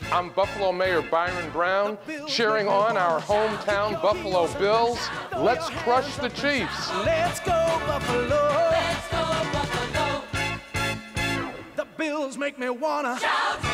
I'm Buffalo Mayor Byron Brown, cheering on our hometown Buffalo Bills. Let's crush the Chiefs. Let's go, Buffalo. Let's go, Buffalo. The Bills make me wanna shout.